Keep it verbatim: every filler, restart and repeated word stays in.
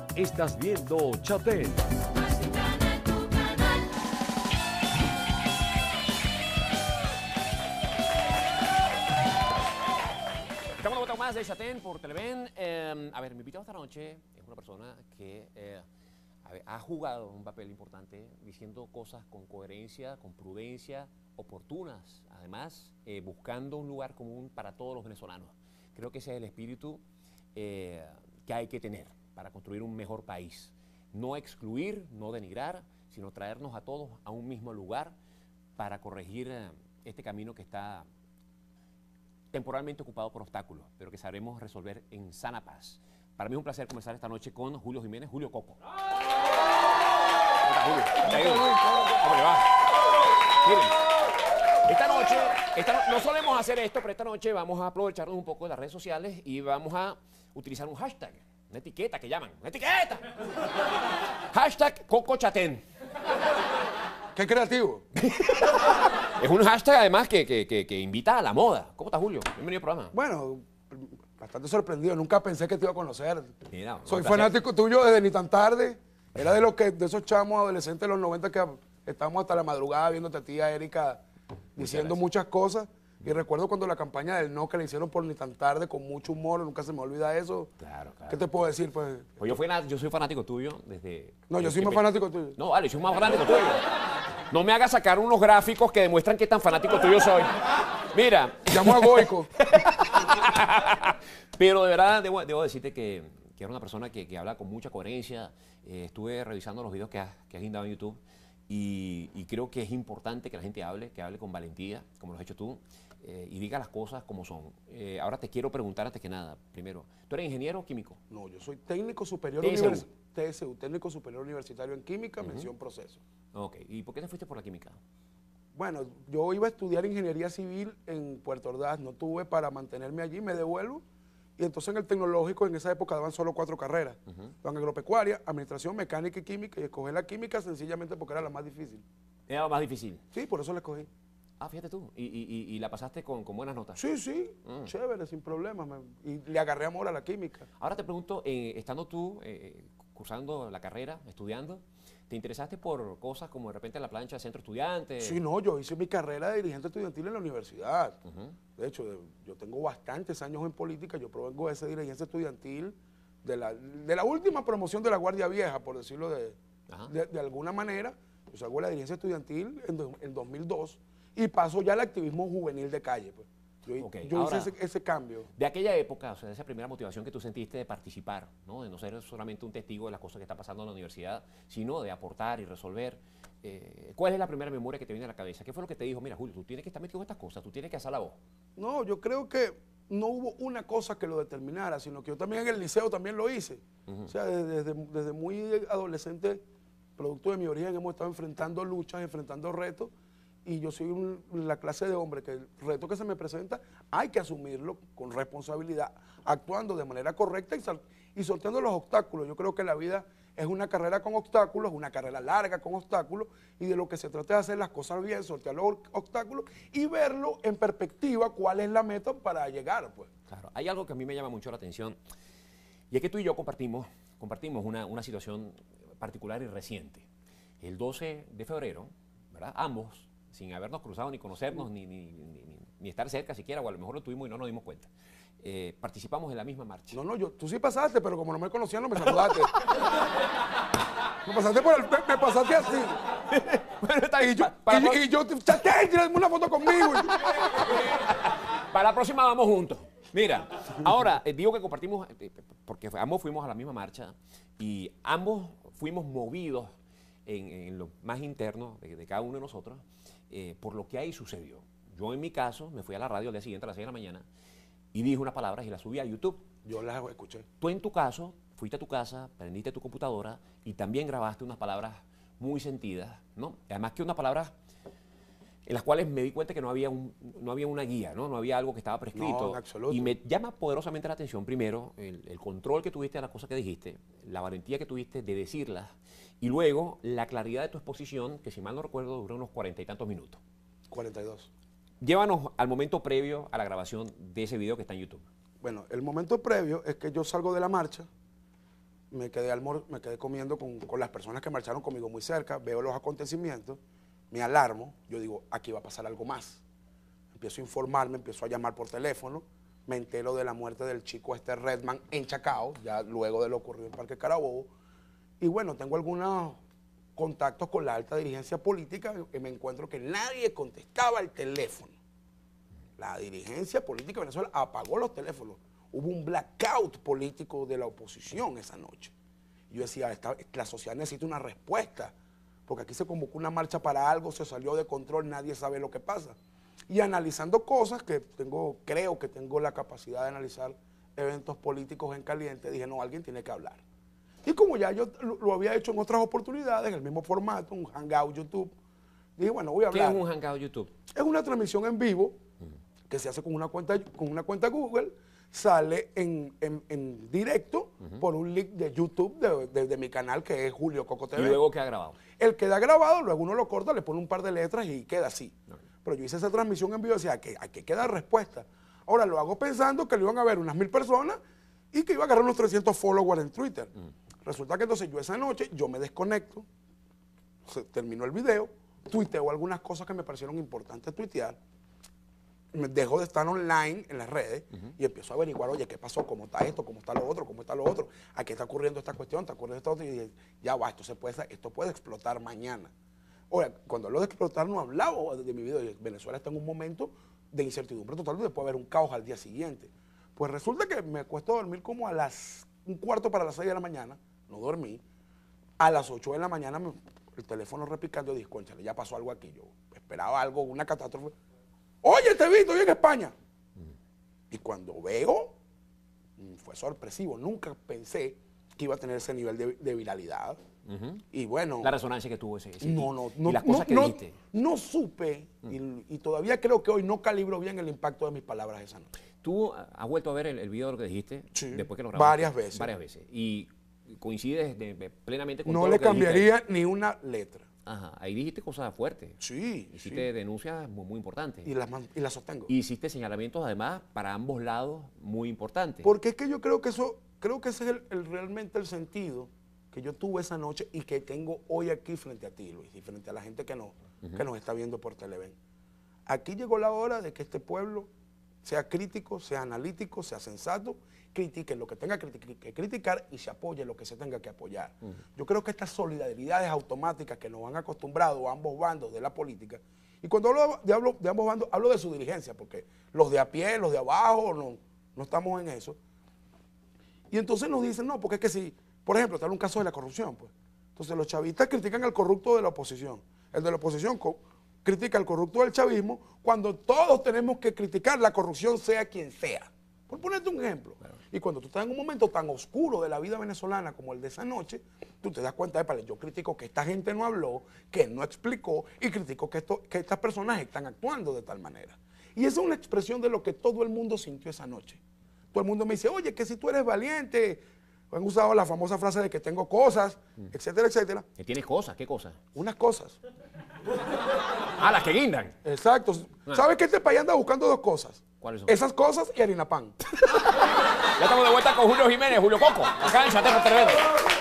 Estás viendo Chatén. Estamos de vuelta más de Chatén por Televen. Eh, a ver, mi invitado esta noche es una persona que eh, a ver, ha jugado un papel importante diciendo cosas con coherencia, con prudencia, oportunas, además eh, buscando un lugar común para todos los venezolanos. Creo que ese es el espíritu eh, que hay que tener para construir un mejor país. No excluir, no denigrar, sino traernos a todos a un mismo lugar para corregir eh, este camino que está temporalmente ocupado por obstáculos, pero que sabremos resolver en sana paz. Para mí es un placer comenzar esta noche con Julio Jiménez, Julio Coco. ¿Cómo está, Julio? ¿Cómo te ha ido? ¿Cómo le va? Miren, esta noche, esta no, no solemos hacer esto, pero esta noche vamos a aprovecharnos un poco de las redes sociales y vamos a utilizar un hashtag, una etiqueta que llaman, ¡una etiqueta! Hashtag Coco Chatén. ¡Qué creativo! Es un hashtag además que, que, que, que invita a la moda. ¿Cómo estás, Julio? Bienvenido al programa. Bueno, bastante sorprendido. Nunca pensé que te iba a conocer. Mira, no, Soy un placer. fanático tuyo desde ni tan tarde. Era de los que, de esos chamos adolescentes de los noventa que estábamos hasta la madrugada viéndote a tía Erika diciendo muchas cosas. Y recuerdo cuando la campaña del no que le hicieron por ni tan tarde con mucho humor, nunca se me olvida eso. Claro, claro. ¿Qué te puedo decir? Pues, Pues yo, fui, yo soy fanático tuyo desde... no, yo desde soy que más me- fanático tuyo. No, vale, soy más fanático tuyo. No me hagas sacar unos gráficos que demuestran qué tan fanático tuyo soy. Mira. Llamo a Goico. Pero de verdad debo, debo decirte que, que era una persona que, que habla con mucha coherencia. Eh, estuve revisando los videos que has, que has guindado en YouTube y, y creo que es importante que la gente hable, que hable con valentía, como lo has hecho tú, eh, y diga las cosas como son. Eh, ahora te quiero preguntar antes que nada, primero, ¿tú eres ingeniero o químico? No, yo soy técnico superior T S U. universitario. T S U, técnico superior universitario en química, mención proceso. Ok, ¿y por qué te fuiste por la química? Bueno, yo iba a estudiar ingeniería civil en Puerto Ordaz, no tuve para mantenerme allí, me devuelvo. Y entonces en el tecnológico en esa época daban solo cuatro carreras. Daban agropecuaria, administración, mecánica y química. Y escogí la química sencillamente porque era la más difícil. Era lo más difícil. Sí, por eso la escogí. Ah, fíjate tú, y, y, y- y la pasaste con, con buenas notas. Sí, sí, chévere, sin problemas. me- Y le agarré amor a la química. Ahora te pregunto, eh, estando tú eh, cursando la carrera, estudiando, ¿te interesaste por cosas como de repente la plancha de centro estudiante? Sí, no, yo hice mi carrera de dirigente estudiantil en la universidad. De hecho, de- yo tengo bastantes años en política, yo provengo de ese dirigente estudiantil, de la, de la última promoción de la Guardia Vieja, por decirlo de, Ajá. de, de alguna manera. Yo salgo de la dirigencia estudiantil en, do- en dos mil dos y paso ya al activismo juvenil de calle. Pues. Yo, Ok, yo ahora- hice ese, ese cambio. De aquella época, o sea, de esa primera motivación que tú sentiste de participar, ¿no? De no ser solamente un testigo de las cosas que está pasando en la universidad, sino de aportar y resolver. eh, ¿Cuál es la primera memoria que te viene a la cabeza? ¿Qué fue lo que te dijo? Mira, Julio, tú tienes que estar metido en estas cosas, tú tienes que hacer la voz. No, yo creo que no hubo una cosa que lo determinara, sino que yo también en el liceo también lo hice. O sea, desde, desde- desde muy adolescente, producto de mi origen, hemos estado enfrentando luchas, enfrentando retos, y yo soy un- la clase de hombre que el reto que se me presenta hay que asumirlo con responsabilidad, actuando de manera correcta y, sal- y sorteando los obstáculos. Yo creo que la vida es una carrera con obstáculos, una carrera larga con obstáculos, y de lo que se trata es hacer las cosas bien, sortear los obstáculos y verlo en perspectiva cuál es la meta para llegar, pues. Claro, hay algo que a mí me llama mucho la atención, y es que tú y yo compartimos, compartimos una, una situación particular y reciente. El doce de febrero, ¿verdad? Ambos, sin habernos cruzado ni conocernos, ni, ni, ni- ni- ni estar cerca siquiera, o a lo mejor lo tuvimos y no nos dimos cuenta, eh, participamos en la misma marcha. No, no, yo, tú sí pasaste, pero como no me conocían, no me saludaste. me pasaste por el, me, me pasaste así. Bueno, está bien. Y yo, Pa- para, y, la y yo te chaté, tírame una foto conmigo. pro- para la próxima vamos juntos. Mira, ahora eh, digo que compartimos, eh, porque ambos fuimos a la misma marcha y ambos fuimos movidos en, en lo más interno de, de cada uno de nosotros eh, por lo que ahí sucedió. Yo en mi caso me fui a la radio al día siguiente a las seis de la mañana y dije unas palabras y las subí a YouTube. Yo las escuché. Tú en tu caso fuiste a tu casa, prendiste tu computadora y también grabaste unas palabras muy sentidas, ¿no? Además que unas palabras en las cuales me di cuenta que no había, un, no había una guía, ¿no? No había algo que estaba prescrito. No, en absoluto. Y me llama poderosamente la atención, primero, el, el control que tuviste de las cosas que dijiste, la valentía que tuviste de decirlas, y luego la claridad de tu exposición, que si mal no recuerdo duró unos cuarenta y tantos minutos. cuarenta y dos. Llévanos al momento previo a la grabación de ese video que está en YouTube. Bueno, el momento previo es que yo salgo de la marcha me quedé, almor me quedé comiendo con, con las personas que marcharon conmigo muy cerca, veo los acontecimientos, me alarmo, yo digo, aquí va a pasar algo más. Empiezo a informarme, empiezo a llamar por teléfono, me entero de la muerte del chico este Redman en Chacao, ya luego de lo ocurrido en Parque Carabobo, y bueno, tengo algunos contactos con la alta dirigencia política y me encuentro que nadie contestaba el teléfono. La dirigencia política de Venezuela apagó los teléfonos. Hubo un blackout político de la oposición esa noche. Yo decía, esta, la sociedad necesita una respuesta, porque aquí se convocó una marcha para algo, se salió de control, nadie sabe lo que pasa. Y analizando cosas que tengo, creo que tengo la capacidad de analizar eventos políticos en caliente, dije, no, alguien tiene que hablar. Y como ya yo lo, lo había hecho en otras oportunidades, en el mismo formato, un hangout YouTube, dije, bueno, voy a hablar. ¿Qué es un hangout YouTube? Es una transmisión en vivo que se hace con una cuenta, con una cuenta Google, sale en, en, en directo uh-huh. por un link de YouTube de, de, de mi canal que es Julio Coco T V. ¿Y luego queda grabado? Él queda grabado, luego uno lo corta, le pone un par de letras y queda así. Okay. Pero yo hice esa transmisión en vivo y decía, que hay que quedar respuesta. Ahora lo hago pensando que le iban a ver unas mil personas y que iba a agarrar unos trescientos followers en Twitter. Uh-huh. Resulta que entonces yo esa noche, yo me desconecto, se terminó el video, tuiteo algunas cosas que me parecieron importantes tuitear, me dejo de estar online en las redes uh-huh. y empiezo a averiguar, oye, ¿qué pasó? ¿Cómo está esto? ¿Cómo está lo otro? ¿Cómo está lo otro? ¿Aquí está ocurriendo esta cuestión? ¿Está ocurriendo esta otra? Y dije, ya va, esto, se puede, esto puede explotar mañana. Ahora, cuando hablo de explotar no hablaba de, de mi video. Venezuela está en un momento de incertidumbre total donde puede haber un caos al día siguiente. Pues resulta que me acuesto a dormir como a las un cuarto para las seis de la mañana, no dormí. A las ocho de la mañana me, el teléfono repicando, yo dije, cónchale, ya pasó algo aquí. Yo esperaba algo, una catástrofe. Oye, te vi, estoy en España. Mm. Y cuando veo, fue sorpresivo. Nunca pensé que iba a tener ese nivel de, de viralidad. Uh-huh. Y bueno. La resonancia que tuvo ese. ese no, no, no. Y las cosas no, que no, dijiste. No supe, mm. y, y todavía creo que hoy no calibro bien el impacto de mis palabras esa noche. ¿Tú has vuelto a ver el, el video de lo que dijiste? Sí. Después que lo grabaste. Varias veces. Varias veces. Y coincides de, de, plenamente con no todo le lo que cambiaría dijiste. Ni una letra. Ajá, ahí dijiste cosas fuertes. Sí. Hiciste sí. denuncias muy, muy importantes. Y las, y las sostengo. Y hiciste señalamientos, además, para ambos lados muy importantes. Porque es que yo creo que eso, creo que ese es el, el, realmente el sentido que yo tuve esa noche y que tengo hoy aquí frente a ti, Luis, y frente a la gente que, no, uh-huh. que nos está viendo por Televen. Aquí llegó la hora de que este pueblo sea crítico, sea analítico, sea sensato, critique lo que tenga que criticar y se apoye lo que se tenga que apoyar. Uh-huh. Yo creo que estas solidaridades automáticas que nos han acostumbrado a ambos bandos de la política, y cuando hablo de, hablo de ambos bandos, hablo de su dirigencia, porque los de a pie, los de abajo, no, no estamos en eso. Y entonces nos dicen, no, porque es que si, por ejemplo, está en un caso de la corrupción, pues. Entonces los chavistas critican al corrupto de la oposición. El de la oposición critica al corrupto del chavismo, cuando todos tenemos que criticar la corrupción, sea quien sea. Por ponerte un ejemplo. Claro. Y cuando tú estás en un momento tan oscuro de la vida venezolana como el de esa noche, tú te das cuenta de, yo critico que esta gente no habló, que no explicó, y critico que, esto, que estas personas están actuando de tal manera. Y esa es una expresión de lo que todo el mundo sintió esa noche. Todo el mundo me dice, oye, que si tú eres valiente, han usado la famosa frase de que tengo cosas, mm. etcétera, etcétera. ¿Que tienes cosas? ¿Qué cosas? Unas cosas. Ah, las que guindan. Exacto. Ah. ¿Sabes que este país anda buscando dos cosas? ¿Cuáles son? Esas cosas y harina pan. Ya estamos de vuelta con Julio Jiménez, Julio Coco, acá en Chateau Televen.